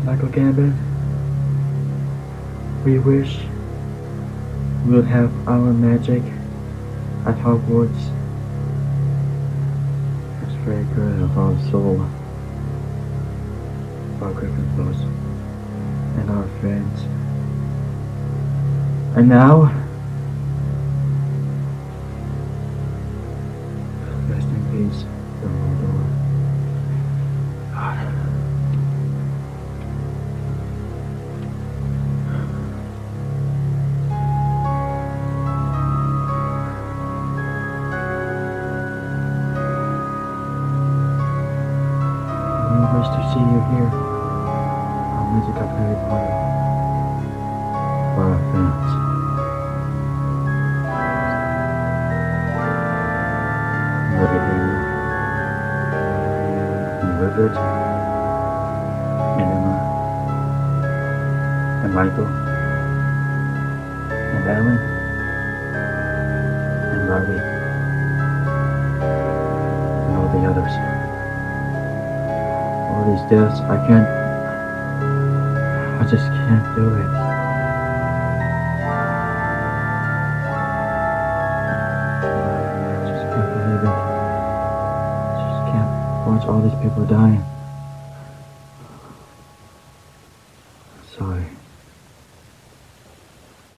Micheal Gambon, we wish we would have our magic at Hogwarts. It's very good of our soul, our Gryffindors, and our friends. And now, rest in peace, Dumbledore. We wish to see you here on Music of Harry Potter for our fans. Love you, and Rupert, and Emma, and Michael, and Alan, and Robbie, and all the others. All these deaths, I just can't do it. I just can't believe it. I just can't watch all these people dying.